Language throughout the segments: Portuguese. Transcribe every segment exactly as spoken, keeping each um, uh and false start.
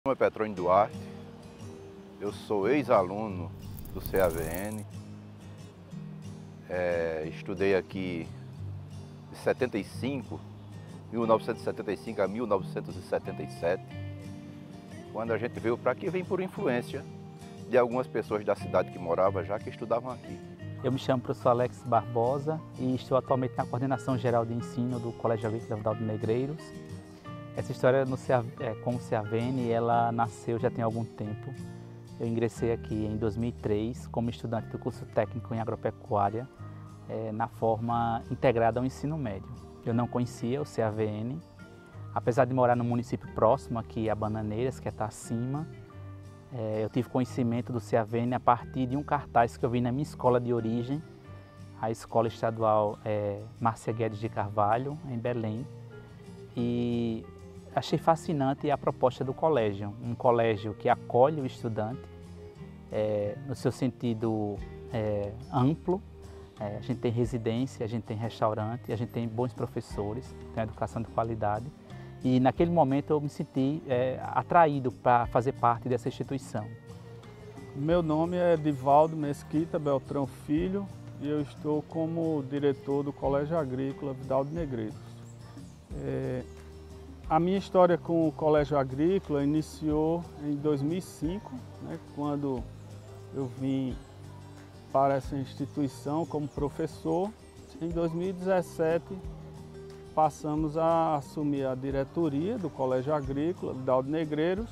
Meu nome é Petrônio Duarte, eu sou ex-aluno do C A V N, é, estudei aqui de setenta e cinco, mil novecentos e setenta e cinco a mil novecentos e setenta e sete. Quando a gente veio para aqui, vem por influência de algumas pessoas da cidade que moravam já, que estudavam aqui. Eu me chamo professor Alex Barbosa e estou atualmente na Coordenação Geral de Ensino do Colégio Agrícola Vidal de Negreiros. Essa história no C A, é, com o C A V N, ela nasceu já tem algum tempo. Eu ingressei aqui em dois mil e três como estudante do curso técnico em agropecuária, é, na forma integrada ao ensino médio. Eu não conhecia o C A V N, apesar de morar no município próximo aqui a Bananeiras, que está acima. É, eu tive conhecimento do C A V N a partir de um cartaz que eu vi na minha escola de origem, a Escola Estadual é, Márcia Guedes de Carvalho, em Belém. E achei fascinante a proposta do colégio, um colégio que acolhe o estudante é, no seu sentido é, amplo. É, a gente tem residência, a gente tem restaurante, a gente tem bons professores, tem educação de qualidade. E naquele momento eu me senti é, atraído para fazer parte dessa instituição. Meu nome é Divaldo Mesquita Beltrão Filho e eu estou como diretor do Colégio Agrícola Vidal de Negreiros. É, a minha história com o Colégio Agrícola iniciou em dois mil e cinco, né, quando eu vim para essa instituição como professor. Em dois mil e dezessete, passamos a assumir a diretoria do Colégio Agrícola Vidal de Negreiros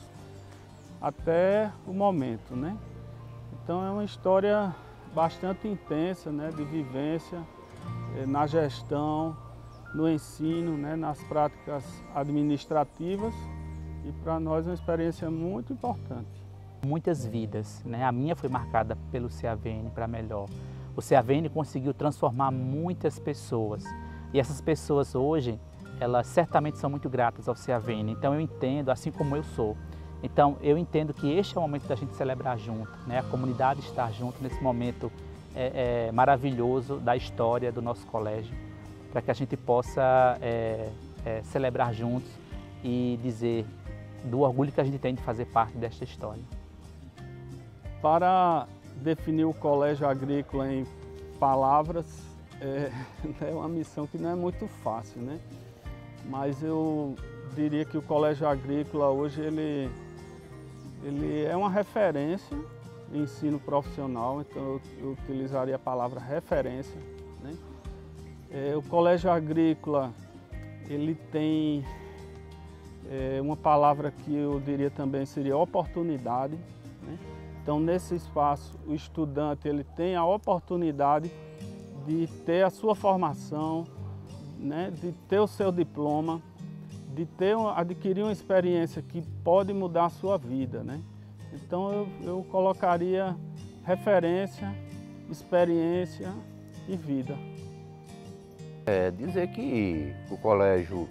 até o momento, né? Então é uma história bastante intensa, né, de vivência eh, na gestão, no ensino, né, nas práticas administrativas, e para nós é uma experiência muito importante. Muitas vidas, né? A minha foi marcada pelo C A V N para melhor. O C A V N conseguiu transformar muitas pessoas. E essas pessoas hoje, elas certamente são muito gratas ao C A V N. Então eu entendo, assim como eu sou. Então eu entendo que este é o momento da gente celebrar junto, né? A comunidade estar junto nesse momento é, é, maravilhoso da história do nosso colégio, para que a gente possa é, é, celebrar juntos e dizer do orgulho que a gente tem de fazer parte desta história. Para definir o Colégio Agrícola em palavras, É, é uma missão que não é muito fácil, né? Mas eu diria que o Colégio Agrícola hoje ele, ele é uma referência em ensino profissional, então eu, eu utilizaria a palavra referência, né? É, o Colégio Agrícola ele tem é, uma palavra que eu diria também seria oportunidade, né? Então nesse espaço o estudante ele tem a oportunidade de ter a sua formação, né, de ter o seu diploma, de ter, adquirir uma experiência que pode mudar a sua vida, né? Então eu, eu colocaria referência, experiência e vida. É dizer que o colégio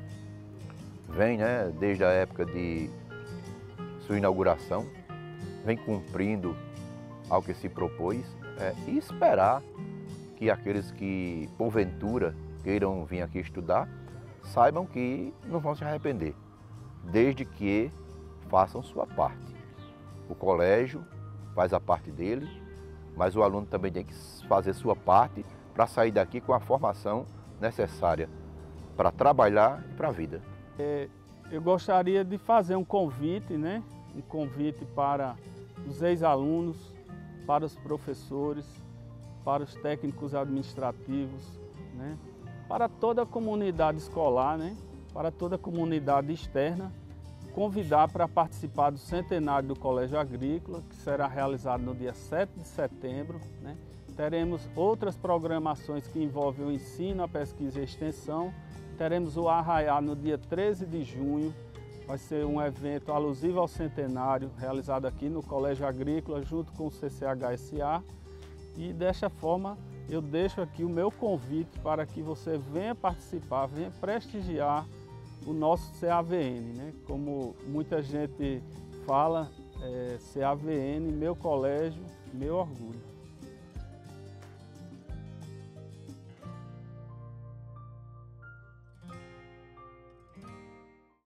vem, né, desde a época de sua inauguração, vem cumprindo ao que se propôs, é, e esperar que aqueles que, porventura, queiram vir aqui estudar, saibam que não vão se arrepender, desde que façam sua parte. O colégio faz a parte dele, mas o aluno também tem que fazer sua parte para sair daqui com a formação necessária para trabalhar e para a vida. É, eu gostaria de fazer um convite, né? Um convite para os ex-alunos, para os professores, para os técnicos administrativos, né? Para toda a comunidade escolar, né? Para toda a comunidade externa, convidar para participar do centenário do Colégio Agrícola, que será realizado no dia sete de setembro, né? Teremos outras programações que envolvem o ensino, a pesquisa e a extensão. Teremos o Arraiá no dia treze de junho, vai ser um evento alusivo ao centenário, realizado aqui no Colégio Agrícola, junto com o C C H S A. E desta forma eu deixo aqui o meu convite para que você venha participar, venha prestigiar o nosso C A V N, né? Como muita gente fala, é, C A V N, meu colégio, meu orgulho.